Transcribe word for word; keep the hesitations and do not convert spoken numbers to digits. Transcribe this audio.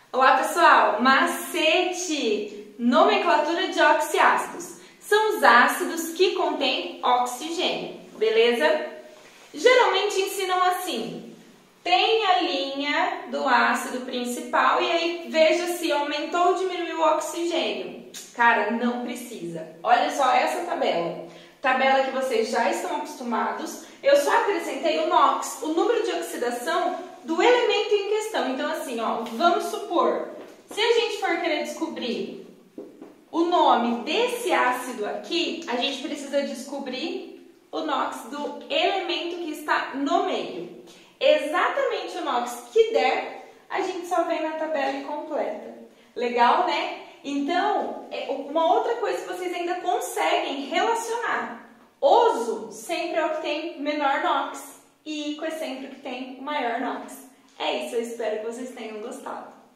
Olá pessoal, macete! Nomenclatura de oxiácidos. São os ácidos que contêm oxigênio, beleza? Geralmente ensinam assim, tem a linha do ácido principal e aí veja se aumentou ou diminuiu o oxigênio. Cara, não precisa. Olha só essa tabela. Tabela que vocês já estão acostumados. Eu só acrescentei o NOx, o número de oxidação do elemento em questão. Então assim, ó, vamos supor, se a gente for querer descobrir o nome desse ácido aqui, a gente precisa descobrir o NOx do elemento que está no meio. Exatamente o NOx que der, a gente só vem na tabela e completa. Legal, né? Então, uma outra coisa que vocês ainda conseguem relacionar. Oso sempre é o que tem menor NOx e íquo é sempre o que tem maior NOx. É isso, eu espero que vocês tenham gostado.